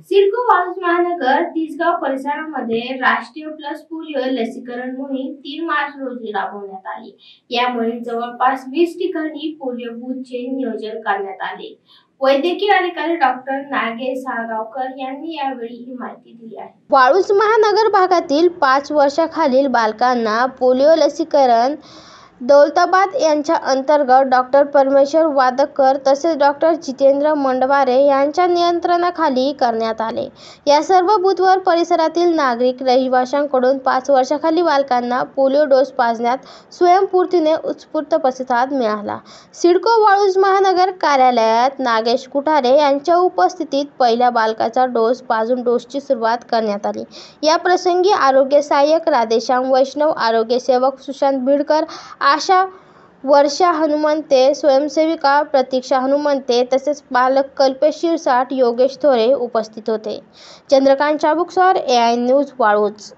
सिडको वाळूज महानगर तिसगाव परिसरामध्ये राष्ट्रीय प्लस पोलिओ लसीकरण मोहीम 3 मार्च रोजी राबवण्यात आली। या मोहिमेत जवळपास 20 ठिकाणी पोलिओ बूथचे नियोजन करण्यात आले। वैद्यकीय अधिकारी डॉक्टर नागेश साळगावकर यांनी यावेळी ही माहिती दिली आहे। वाळूज महानगर भागातील 5 वर्षाखालील बालकांना पोलिओ लसीकरण दौलताबाद यांच्या अंतर्गत डॉक्टर परमेश्वर वादकर तसेच डॉक्टर जितेंद्र मंडवारे यांच्या नियंत्रणाखाली करण्यात आले। या सर्व बूथवर परिसरातील नागरिक रहिवाशांकडून 5 वर्षाखालील बालकांना पोलिओ डोस पाजण्यात स्वयंस्फूर्तीने उत्स्फूर्त प्रतिसाद मिळाला। सिडको वाळूज महानगर कार्यालयात नागेश कुठारे यांच्या उपस्थितीत पहिल्या बालकाचा डोस पाजून डोसची सुरुवात करण्यात आली। या प्रसंगी आरोग्य सहाय्यक राधेश्याम वैष्णव, आरोग्य सेवक सुशांत भिडकर, आशा वर्षा हनुमंते, स्वयंसेविका प्रतीक्षा हनुमंते तसेच पालक कल्पेश शिरसाट, योगेश थोरे उपस्थित होते। Chandrakant Chabuksar, AI news Waluj.